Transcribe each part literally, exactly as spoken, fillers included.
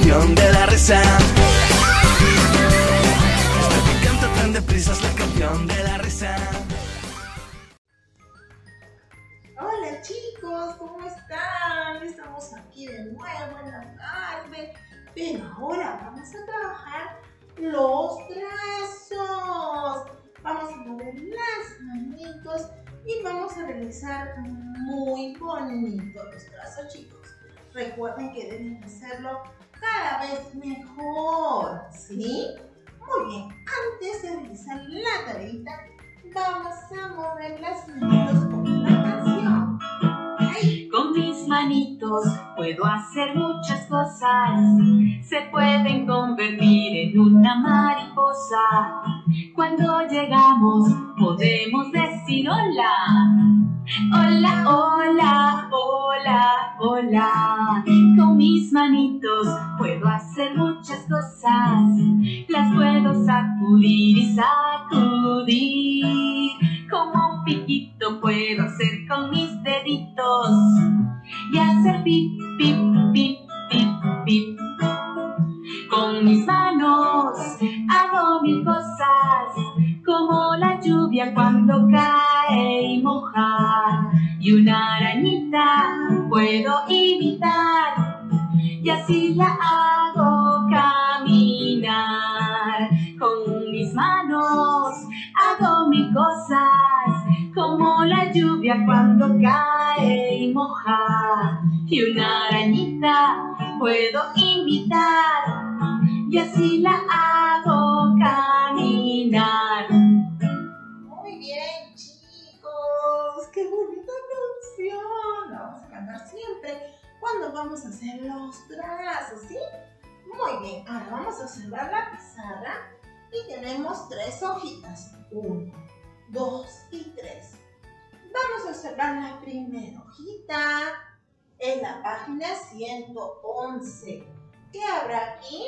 canción de la risa. Esta que canta tan deprisa es la canción de la risa. Hola chicos, ¿cómo están? Estamos aquí de nuevo en la tarde, pero ahora vamos a trabajar los brazos. Vamos a mover las manitos y vamos a realizar muy bonito los brazos, chicos. Recuerden que deben hacerlo cada vez mejor, ¿sí? Muy bien, antes de realizar la tareita, vamos a mover las manitos con una canción. ¡Ay! Con mis manitos puedo hacer muchas cosas. Se pueden convertir en una mariposa. Cuando llegamos podemos decir hola. Hola, hola, hola, hola. Con mis manitos puedo hacer muchas cosas. Las puedo sacudir y sacudir. Como un piquito puedo hacer con mis deditos y hacer pip, pip, pip, pip, pip. Con mis manos hago mil cosas, como la lluvia cuando cae y moja. Y una arañita puedo imitar, y así la hago caminar. Con mis manos hago mil cosas, como la lluvia cuando cae y moja. Y una arañita puedo imitar, y así la hago caminar. Muy bien, chicos, qué bonita canción. La vamos a cantar siempre cuando vamos a hacer los brazos, ¿sí? Muy bien, ahora vamos a observar la pizarra y tenemos tres hojitas. Uno, dos y tres. Vamos a observar la primera hojita. Es la página ciento once. ¿Qué habrá aquí?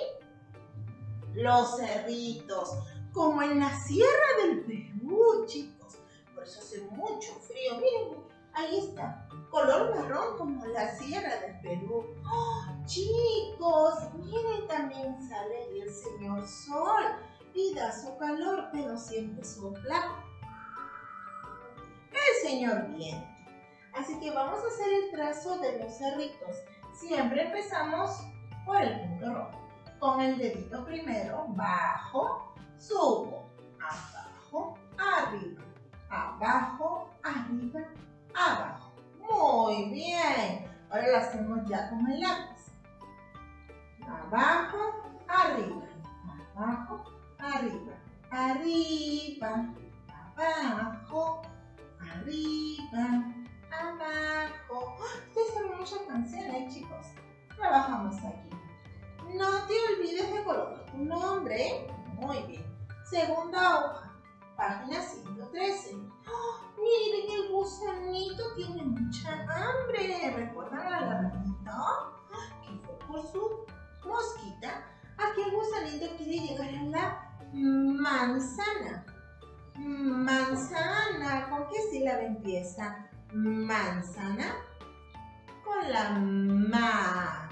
Los cerritos, como en la sierra del Perú, chicos. Por eso hace mucho frío. Miren, ahí está, color marrón como la sierra del Perú. ¡Oh, chicos! Miren, también sale el señor sol y da su calor, pero siempre sopla el señor viento. Así que vamos a hacer el trazo de los cerritos. Siempre empezamos por el punto rojo. Con el dedito primero, bajo, subo, abajo, arriba, abajo, arriba, abajo. Muy bien. Ahora lo hacemos ya con el lápiz. Abajo, arriba, abajo, arriba, arriba, abajo, arriba, abajo. Ustedes saben muchas canciones, chicos. Trabajamos aquí. No te olvides de colocar tu nombre. Muy bien. Segunda hoja, página ciento trece. ¡Oh, miren, el gusanito tiene mucha hambre! ¿Recuerdan a la ranita? Que fue por su mosquita. Aquí el gusanito quiere llegar a la manzana. Manzana. ¿Con qué sílaba empieza? Manzana. Con la ma.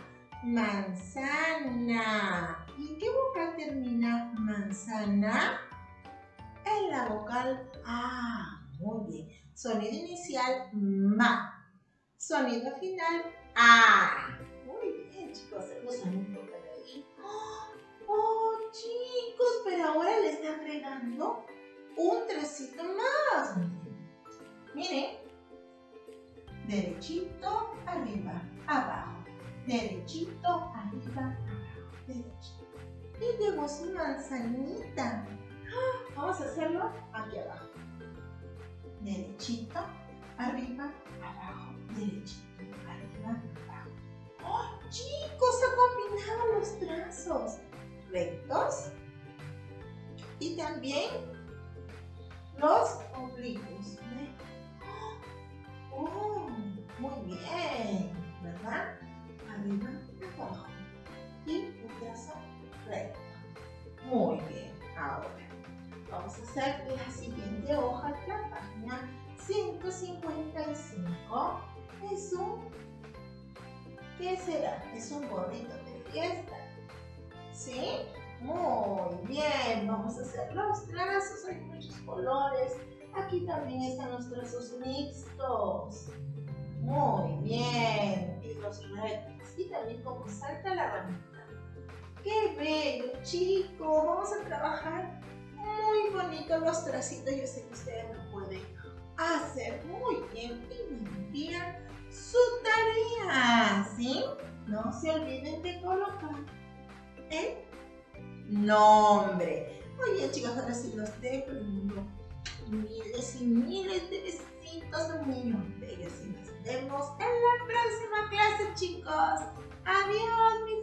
Manzana. ¿Y en qué vocal termina manzana? En la vocal A. Muy bien. Sonido inicial, ma. Sonido final, A. Muy bien, chicos. El gusanito por ahí. ¡Oh, oh, chicos! Pero ahora le están agregando un trocito más. Miren. Derechito, arriba, abajo. Derechito, arriba, abajo, derechito. Y llegó su manzanita. Vamos a hacerlo aquí abajo. Derechito, arriba, abajo, derechito, arriba, abajo. ¡Oh, chicos! Ha combinado los trazos rectos y también los oblicuos. ¡Oh! Muy bien, ¿verdad? Arriba, abajo y un trazo recto. Muy bien, ahora vamos a hacer la siguiente hoja, la página ciento cincuenta y cinco. Es un, ¿qué será? Es un gorrito de fiesta. ¿Sí? Muy bien, vamos a hacer los trazos, hay muchos colores. Aquí también están los trazos mixtos. Muy bien, y los rectos. Y también como salta la ramita. ¡Qué bello, chicos! Vamos a trabajar muy bonito los tracitos. Yo sé que ustedes lo pueden hacer muy bien y me envían su tarea, ¿sí? No se olviden de colocar el nombre. Muy bien, chicos, ahora sí los dejo. Les mando miles y miles de besitos de niños bellos y nos vemos en la próxima clase, chicos. Adiós, mis